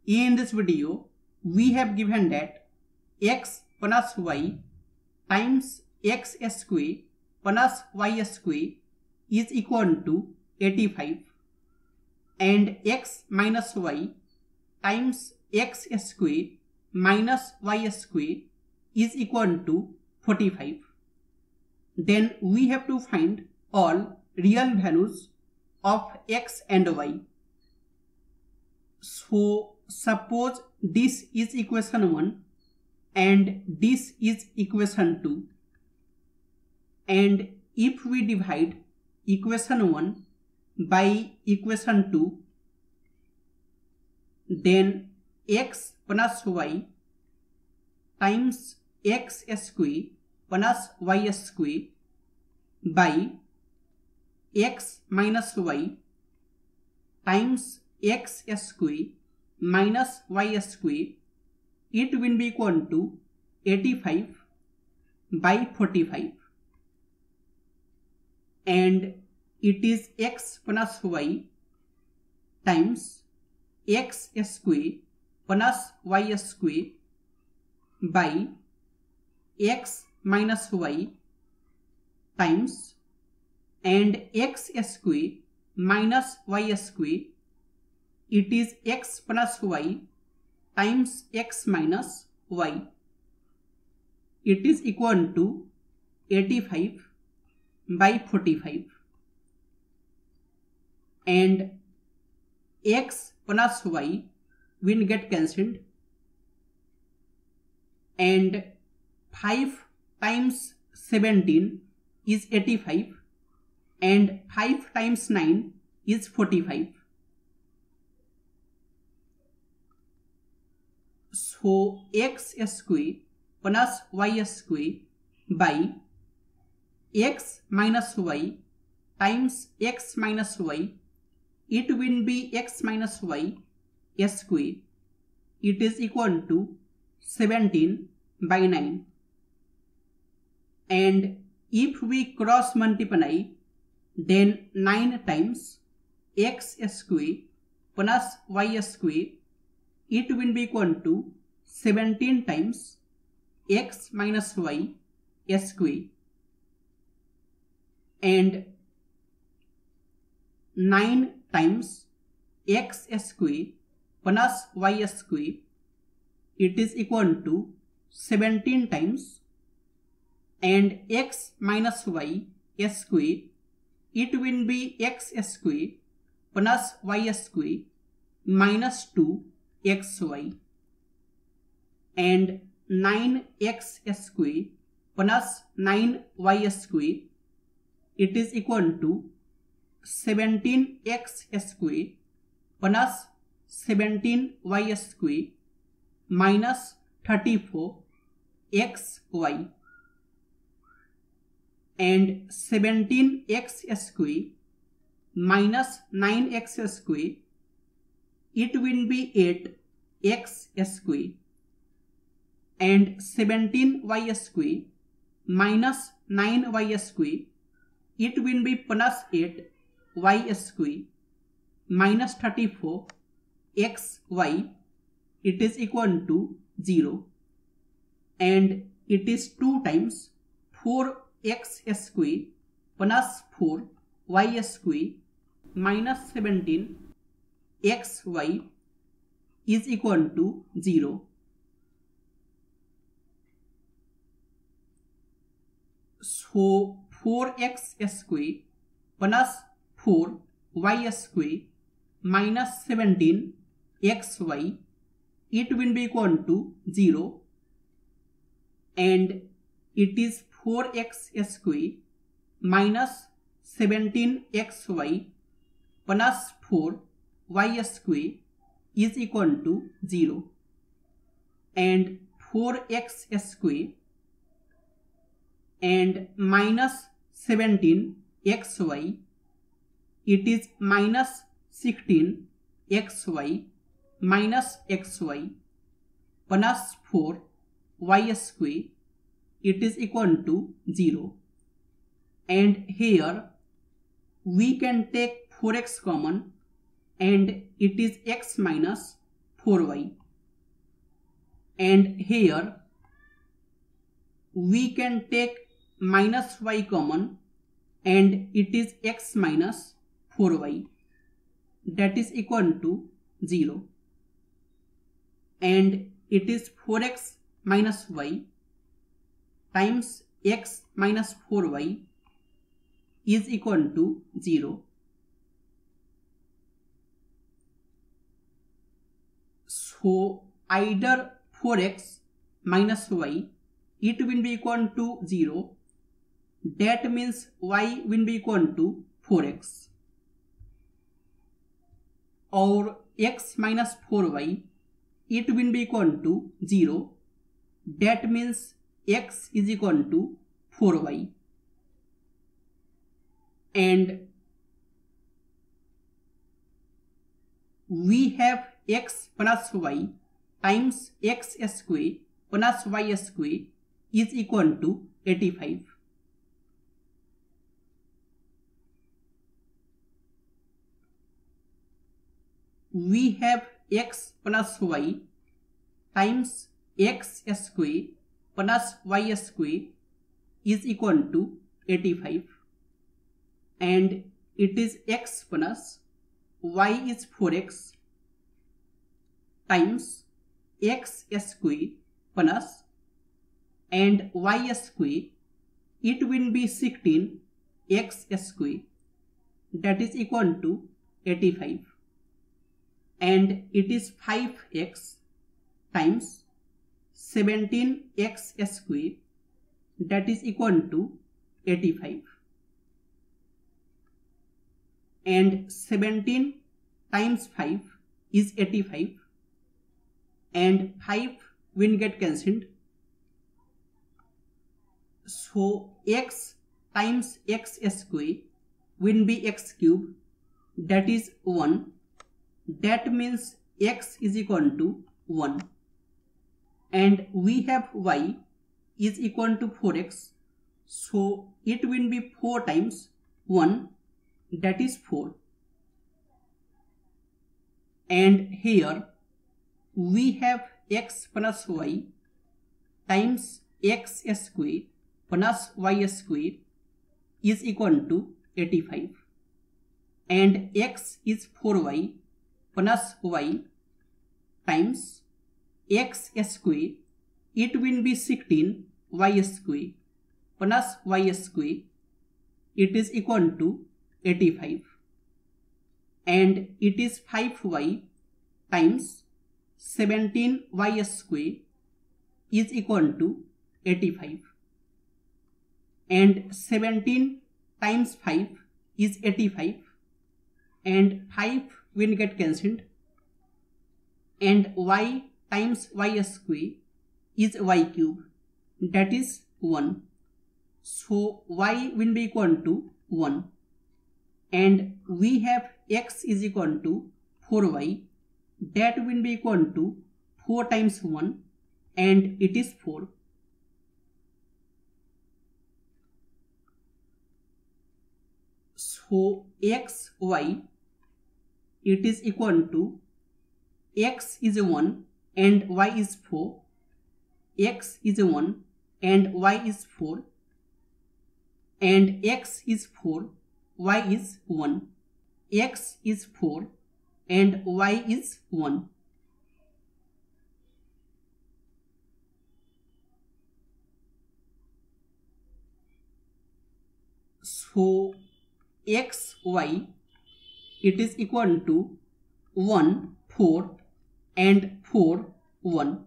In this video, we have given that x plus y times x square plus y square is equal to 85 and x minus y times x square minus y square is equal to 45. Then we have to find all real values of x and y. So suppose this is equation 1 and this is equation 2, and if we divide equation 1 by equation 2, then x plus y times x square plus y square by x minus y times x square minus y square, it will be equal to 85 by 45, and it is x plus y times x square plus y square by x minus y times and x square minus y square, it is x plus y times x minus y. It is equal to 85 by 45, and x plus y will get cancelled, and 5 times 17 is 85 and 5 times 9 is 45. So x square plus y square by x minus y times x minus y, it will be x minus y square. It is equal to 17 by 9. And if we cross multiply, then 9 times x square plus y square, it will be equal to 17 times x minus y square, and 9 times x square plus y square, it is equal to 17 times, and x minus y square, it will be x square plus y square minus 2xy, and 9x square plus 9y square, it is equal to 17x square plus 17y square minus 34xy, and 17x square minus 9x square, it will be 8x square, and 17y square minus 9y square, it will be plus 8y square minus 34xy, it is equal to 0, and it is 2 times 4x square plus 4y square minus 17xy is equal to 0. So 4x square plus 4y square minus 17xy, it will be equal to 0, and it is 4x square minus 17xy plus 4y square is equal to 0, and 4x square and minus 17xy, it is minus 16xy minus xy plus 4y square, it is equal to 0, and here we can take 4x common, and it is x minus 4y, and here we can take minus y common, and it is x minus 4y, that is equal to 0, and it is 4x minus y times x minus 4y is equal to 0. So either 4x minus y, it will be equal to 0, that means y will be equal to 4x, or x minus 4y, it will be equal to 0, that means x is equal to 4y, and we have x plus y times x square plus y square is equal to 85. We have x plus y times x square plus y square is equal to 85, and it is x plus y is 4x times x square plus and y square, it will be 16 x square, that is equal to 85, and it is 5x times 17x square, that is equal to 85, and 17 times 5 is 85, and 5 will get cancelled, so x times x square will be x cube, that is 1, that means x is equal to 1, and we have y is equal to 4x, so it will be 4 times 1, that is 4, and here we have x plus y times x square plus y square is equal to 85, and x is 4y plus y times x square, it will be 16 y square plus y square, it is equal to 85, and it is 5y times 17y square is equal to 85, and 17 times 5 is 85, and 5 will get cancelled, and y times y square is y cube, that is 1, so y will be equal to 1, and we have x is equal to 4y, that will be equal to 4 times 1, and it is 4. So x, y, it is equal to x is 1 and y is 4, x is 1 and y is 4, and x is 4, y is 1, x is 4 and y is 1. So x, y, it is equal to 1, 4 and 4, 1.